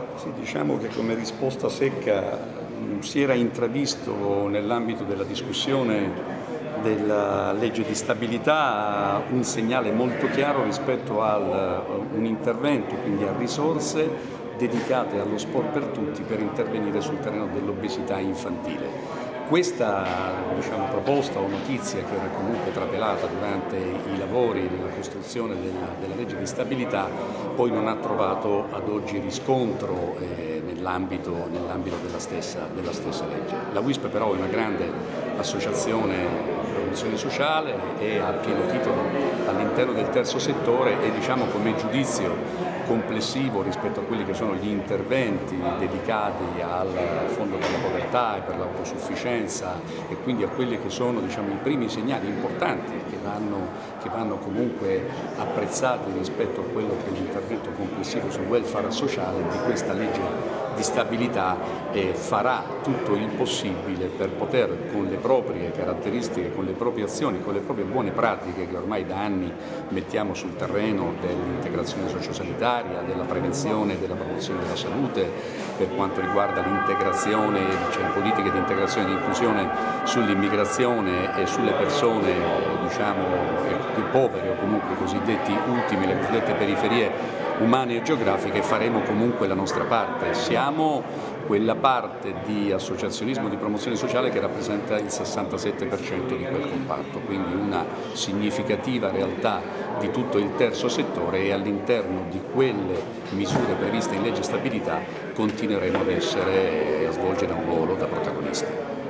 Sì, diciamo che come risposta secca si era intravisto nell'ambito della discussione della legge di stabilità un segnale molto chiaro rispetto a un intervento, quindi a risorse dedicate allo sport per tutti per intervenire sul terreno dell'obesità infantile. Questa proposta o notizia, che era comunque trapelata durante i lavori della costruzione della legge di stabilità, poi non ha trovato ad oggi riscontro nell'ambito della stessa legge. La WISP però è una grande associazione di promozione sociale e a pieno titolo all'interno del terzo settore e come giudizio complessivo rispetto a quelli che sono gli interventi dedicati al Fondo per la povertà e per l'autosufficienza e quindi a quelli che sono i primi segnali importanti che vanno comunque apprezzati rispetto a quello che è l'intervento complessivo sul welfare sociale di questa legge di stabilità farà tutto il possibile per poter, con le proprie caratteristiche, con le proprie azioni, con le proprie buone pratiche che ormai da anni mettiamo sul terreno dell'integrazione sociosanitaria, della prevenzione e della promozione della salute, per quanto riguarda l'integrazione, le politiche di integrazione e di inclusione sull'immigrazione e sulle persone più povere o comunque i cosiddetti ultimi, le cosiddette periferie umane e geografiche, faremo comunque la nostra parte. Siamo quella parte di associazionismo di promozione sociale che rappresenta il 67% di quel comparto, quindi una significativa realtà di tutto il terzo settore e all'interno di quelle misure previste in legge stabilità continueremo ad svolgere un ruolo da protagonisti.